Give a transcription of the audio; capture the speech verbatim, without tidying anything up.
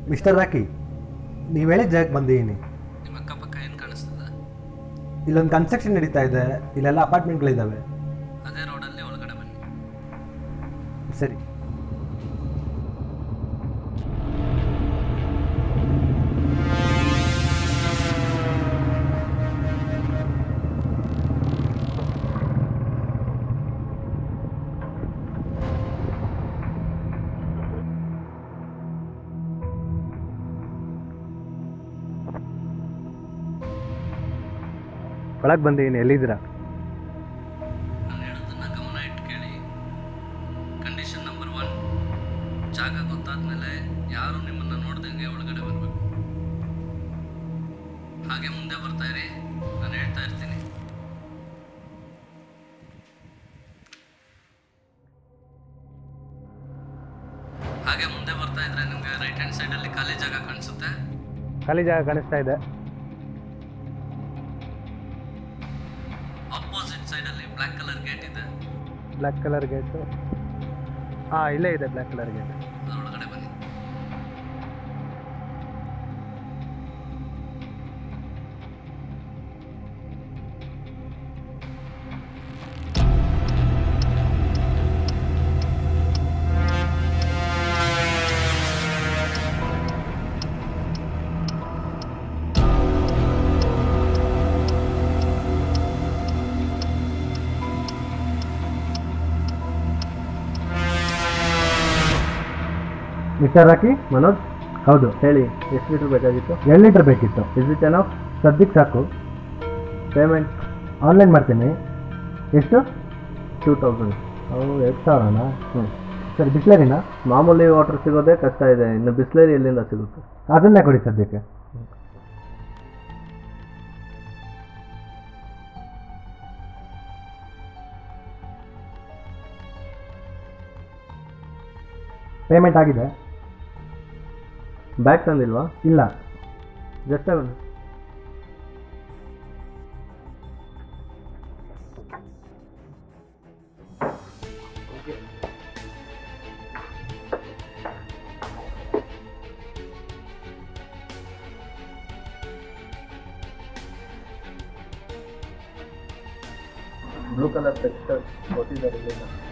Mister rakhi, ನೀವು ಹೇಳಿದ ಜಾಗಕ್ಕೆ ಬಂದಿದ್ದೀನಿ. ನಿಮ್ಮ ಅಕ್ಕಪಕ್ಕ ಏನು ಕಾಣಿಸ್ತದ? ಇಲ್ಲೊಂದು ಕನ್ಸ್ಟ್ರಕ್ಷನ್ ನಡೀತಾ ಇದೆ, ಇಲ್ಲೆಲ್ಲ ಅಪಾರ್ಟ್ಮೆಂಟ್ಗಳಿದ್ದಾವೆ. ಅದೇ ರೋಡಲ್ಲಿ ಒಳಗಡೆ ಬನ್ನಿ. ಸರಿ. ಒಳಗೆ ಬಂದಿದ್ದೀನಿ. ಎಲ್ಲಿದ್ದೀರಾ? ನಾನು ಹೇಳೋದನ್ನ ಗಮನ ಇಟ್ಟು ಕೇಳಿ. ಕಂಡೀಷನ್ ನಂಬರ್ ಒನ್, ಜಾಗ ಗೊತ್ತಾದ್ಮೇಲೆ ಯಾರು ನಿಮ್ಮನ್ನು ನೋಡ್ದಂಗೆ ಒಳಗಡೆ ಬರಬೇಕು. ಹಾಗೆ ಮುಂದೆ ಬರ್ತಾ ಇರಿ, ನಾನು ಹೇಳ್ತಾ ಇರ್ತೀನಿ. ಹಾಗೆ ಮುಂದೆ ಬರ್ತಾ ಇದ್ರೆ ನಿಮಗೆ ರೈಟ್ ಹ್ಯಾಂಡ್ ಸೈಡಲ್ಲಿ ಖಾಲಿ ಜಾಗ ಕಾಣಿಸುತ್ತೆ. ಖಾಲಿ ಜಾಗ ಕಾಣಿಸ್ತಾ ಇದೆ. ಆಪೋಸಿಟ್ ಸೈಡಲ್ಲಿ ಬ್ಲ್ಯಾಕ್ ಕಲರ್ ಗೇಟ್ ಇದೆ. Black colour gate? ಹಾಂ, ಇಲ್ಲೇ ಇದೆ ಬ್ಲ್ಯಾಕ್ ಕಲರ್ ಗೇಟ್. ಅದರೊಳಗಡೆ ಬನ್ನಿ. ಮಿಸ್ಟರ್ ರಾಕಿ? ಮನೋಜ್, ಹೌದು. ಹೇಳಿ, ಎಷ್ಟು ಲೀಟ್ರ್ ಬೇಕಾಗಿತ್ತು? ಎರಡು ಲೀಟ್ರ್ ಬೇಕಿತ್ತು. Is it enough? ಸದ್ಯಕ್ಕೆ ಸಾಕು. ಪೇಮೆಂಟ್ ಆನ್ಲೈನ್ ಮಾಡ್ತೀನಿ. ಎಷ್ಟು? Two thousand. ಅವು ಎರಡು ಸಾವಿರನಾ? ಹ್ಞೂ. ಸರಿ, ಬಿಸ್ಲರಿನಾ? ಮಾಮೂಲಿ ವಾಟರ್ ಸಿಗೋದೇ ಕಷ್ಟ ಇದೆ, ಇನ್ನು ಬಿಸ್ಲರಿ ಎಲ್ಲಿಂದ ಸಿಗುತ್ತೆ? ಅದನ್ನೇ ಕೊಡಿ ಸದ್ಯಕ್ಕೆ. ಪೇಮೆಂಟ್ ಆಗಿದೆ. ಬ್ಯಾಗ್ ತಂದಿಲ್ವಾ? ಇಲ್ಲ. ಜಸ್ಟ್ ಅವನು ಬ್ಲೂ ಕಲರ್ ಟೆಕ್ಸ್ಟರ್ ಕೊಟ್ಟಿದ್ದಾರೆ.